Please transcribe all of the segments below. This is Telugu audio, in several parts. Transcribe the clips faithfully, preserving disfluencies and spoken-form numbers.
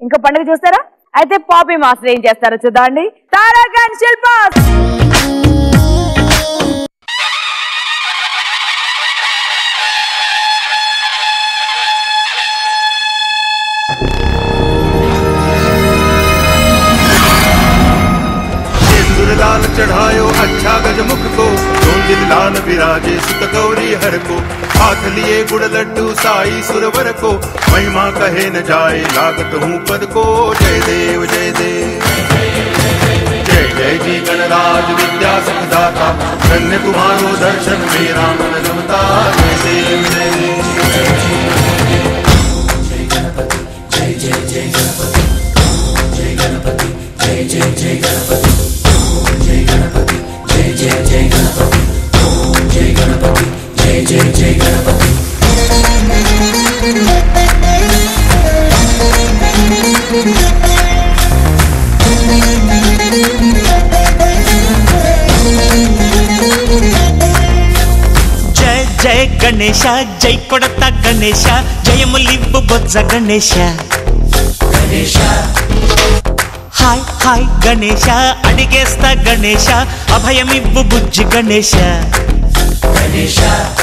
ఇంకా పండుగ చూస్తారా? అయితే పాపీ మాస్టర్ ఏం చేస్తారో చూద్దాండి. తారక్ అండ్ శిల్ప. लाल चढ़ायो अच्छा गजमुख को, दिल लाल विराजे सुत गौरी हर को, हाथ लिए गुड़ लड्डू साई सुरवर को, महिमा कहे न जाए लागत हूँ पद को। जय देव जय देव जय जय जी गणराज विद्या सुखदाता, धन्य तुम्हारो दर्शन मेरा मन रमता। जय देव जय देव जय जय जय गणपति जय गणपति जय जय जय गणपति जय गणपति जय जय जय गणपति जय गणपति जय जय जय गणपति। जय जय गणेश जय कोडता गणेश जयमुलिव्वु बोज्ज गणेश गणेश हाय हाय गणेश अडिगेस्ता गणेश अभयमिव्वु बुज्जि गणेश गणेश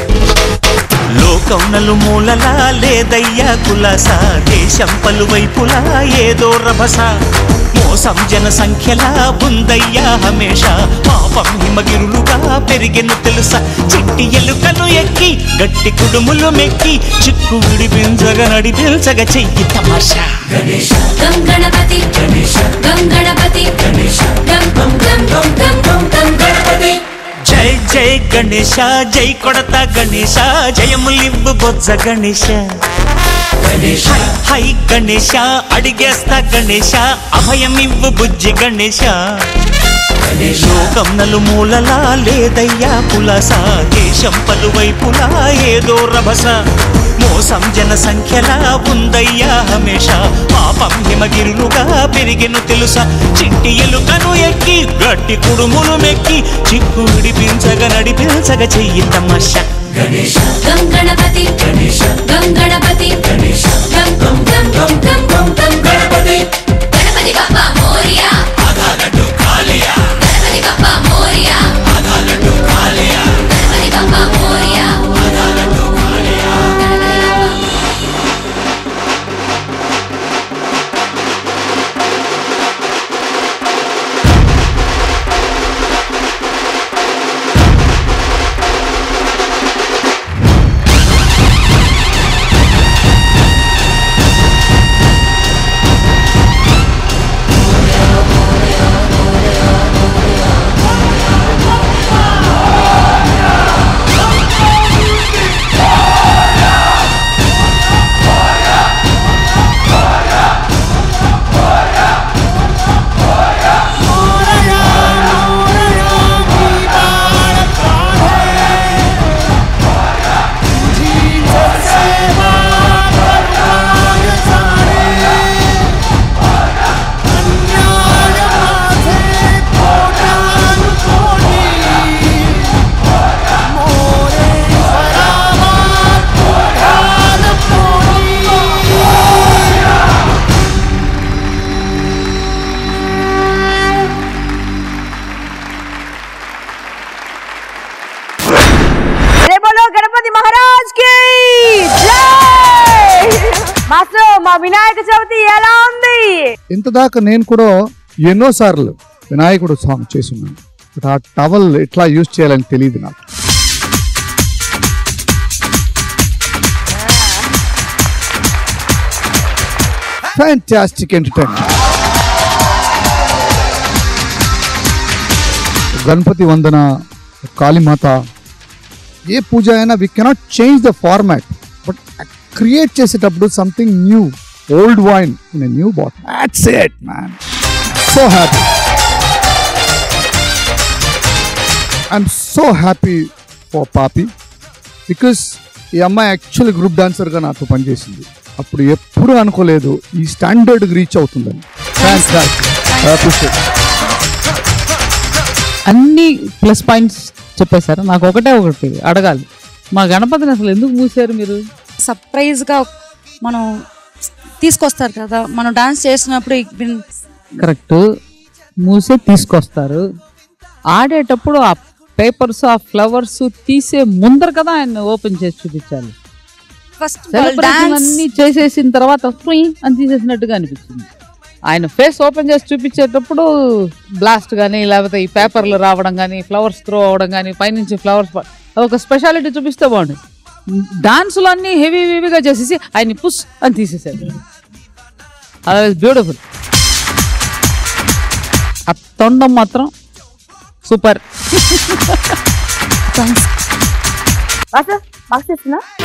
లోకం నలుమూలలా లేదయ్యా కులాస, దేశం పలువైపులా ఏదో రభస, మోసం జన సంఖ్యలా ఉందయ్యా హమేష, పాపం హిమగిరులుగా పెరిగెను తెలుసా, చిట్టి ఎలుకను ఎక్కి గట్టి కుడుములు మెక్కి చిక్కు విడిపించగా నడిపించగా చెయ్యి తమాషా. గణేశ గం గణపతి గణేశ గం గణపతి గణేశ గం గం గం గం గం గం గం గణపతి. జై జై గణేశ జై కొడతా గణేశ జయములివ్వు బొజ్జ గణేశ గణేశ హై గణేశ అడిగేస్తా గణేశ అభయమివ్వు బుజ్జి గణేశ. లోకం నలుమూలలా లేదయ్యా కులాస, దేశం పలువైపులా ఏదో రభస, మోసం జన సంఖ్యలా ఉందయ్యా హమేష, పాపం హిమగిరులుగా పెరిగెను తెలుసా, చిట్టి ఎలుకను ఎక్కి గట్టి కుడుములు మెక్కి చిక్కు విడిపించగా నడిపించగా చెయ్యి తమాషా. గణేశ గం గణపతి గణేశ గం గణపతి గణేశ గం గం గం గం గం గం గం గణపతి. గణపతి బప్పా మోరియా ఆగా లడ్డు కాలియా, గణపతి బప్పా మోరియా ఆగా లడ్డు కాలియా, గణపతి బప్పా మోరియా ఆగా లడ్డు కాలియా. వినాయక చవితి ఎలా ఉంది? ఇంతదాకా నేను కూడా ఎన్నో సార్లు వినాయకుడు సాంగ్ చేస్తున్నాను, బట్ ఆ టవల్ ఎట్లా యూజ్ చేయాలని తెలియదు నాకు. Fantastic entertainment. గణపతి వందన, కాళీమాత, ఏ పూజ అయినా we cannot change the format, but create చేసేటప్పుడు something new, old wine in a new bottle. That's it man. So happy. I'm so happy for పాపి, బికాస్ ఈ అమ్మాయి యాక్చువల్లీ గ్రూప్ డాన్సర్గా నాతో పనిచేసింది. అప్పుడు ఎప్పుడు అనుకోలేదు ఈ స్టాండర్డ్కి రీచ్ అవుతుందని. అన్ని ప్లస్ పాయింట్స్ చెప్పేశారు. నాకు ఒకటే ఒకటి అడగాలి, మా గణపతిని అసలు ఎందుకు మూసారు మీరు? సర్ప్రైజ్గా మనం తీసుకొస్తారు కదా మనం డాన్స్ చేసినప్పుడు కరెక్ట్ మూసే తీసుకొస్తారు. ఆడేటప్పుడు ఆ పేపర్స్ ఆ ఫ్లవర్స్ తీసే ముందర కదా ఆయన ఓపెన్ చేసి చూపించాలి. ఫస్ట్ సెలబ్రేషన్ అన్ని చేసేసిన తర్వాత ఫ్రీ అని తీసేసినట్టుగా అనిపించింది. ఆయన ఫేస్ ఓపెన్ చేసి చూపించేటప్పుడు బ్లాస్ట్ కానీ లేకపోతే ఈ పేపర్లు రావడం కానీ ఫ్లవర్స్ త్రో అవ్వడం కానీ పైనుంచి ఫ్లవర్స్ ఒక స్పెషాలిటీ చూపిస్తే బాగుంది. డాన్సులు అన్నీ హెవీ హెవీగా చేసేసి ఆయన పుష్ అని తీసేసాడు. అది బ్యూటిఫుల్. ఆ తొండం మాత్రం సూపర్. మార్క్స్ మార్క్స్ ఇస్తున్నా